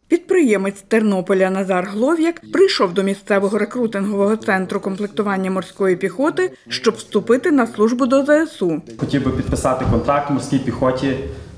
Підприємець з Тернополя Назар Глов'як прийшов до місцевого рекрутингового центру комплектування морської піхоти, щоб вступити на службу до ЗСУ. Хотів би підписати контракт в морській піхоті.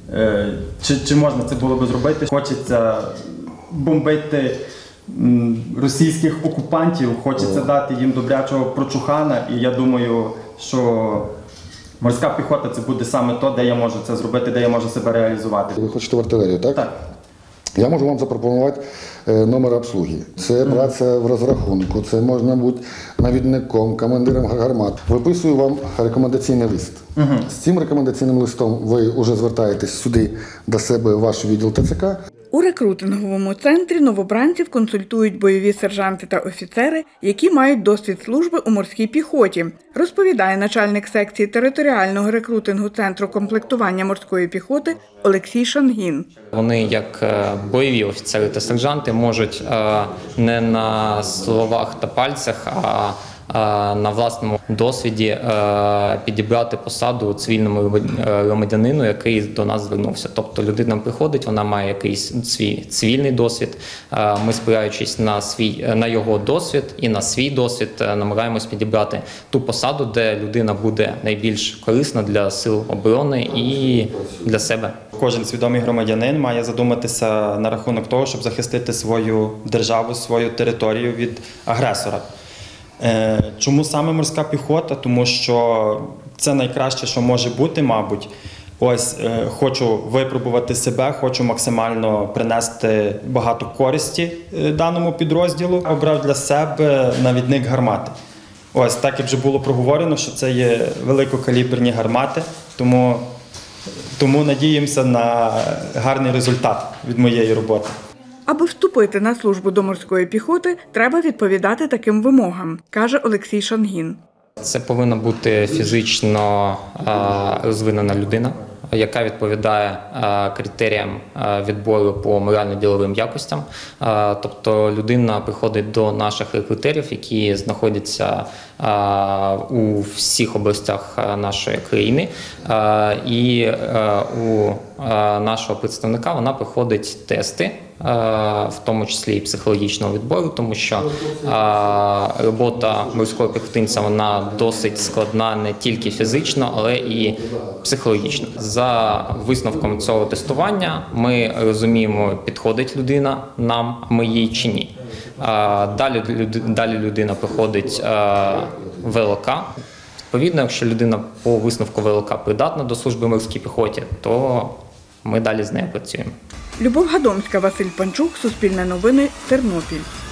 Чи можна це було б зробити? Хочеться бомбити російських окупантів, хочеться дати їм добрячого прочухана. І я думаю, що морська піхота – це буде саме то, де я можу це зробити, де я можу себе реалізувати. Ви хочете в артилерію, так? Так. Я можу вам запропонувати номер обслуги. Це праця в розрахунку, це можна бути навідником, командиром гармат. Виписую вам рекомендаційний лист. З цим рекомендаційним листом ви вже звертаєтесь сюди до себе, в ваш відділ ТЦК. У рекрутинговому центрі новобранців консультують бойові сержанти та офіцери, які мають досвід служби у морській піхоті, розповідає начальник секції територіального рекрутингу Центру комплектування морської піхоти Олексій Шангін. Вони, як бойові офіцери та сержанти, можуть не на словах та пальцях, а на власному досвіді підібрати посаду цивільному громадянину, який до нас звернувся. Тобто людина приходить, вона має якийсь свій цивільний досвід. Ми, спираючись на його досвід і на свій досвід, намагаємось підібрати ту посаду, де людина буде найбільш корисна для сил оборони і для себе. Кожен свідомий громадянин має задуматися на рахунок того, щоб захистити свою державу, свою територію від агресора. Чому саме морська піхота? Тому що це найкраще, що може бути, мабуть. Ось хочу випробувати себе, хочу максимально принести багато користі даному підрозділу. Обрав для себе навідник гармати. Ось так, як вже було проговорено, що це є великокаліберні гармати, тому надіємося на гарний результат від моєї роботи. Аби вступити на службу до морської піхоти, треба відповідати таким вимогам, каже Олексій Шангін. Це повинна бути фізично розвинена людина, яка відповідає критеріям відбору по морально-діловим якостям. Тобто людина приходить до наших рекрутерів, які знаходяться у всіх областях нашої країни. І у нашого представника вона проходить тести, в тому числі і психологічного відбору, тому що робота морського піхотинця вона досить складна не тільки фізично, але і психологічно. За висновком цього тестування ми розуміємо, підходить людина нам, а ми їй чи ні. Далі людина проходить ВЛК. Відповідно, якщо людина по висновку ВЛК придатна до служби в морській піхоті, то ми далі з нею працюємо. Любов Гадомська, Василь Панчук, Суспільне новини, Тернопіль.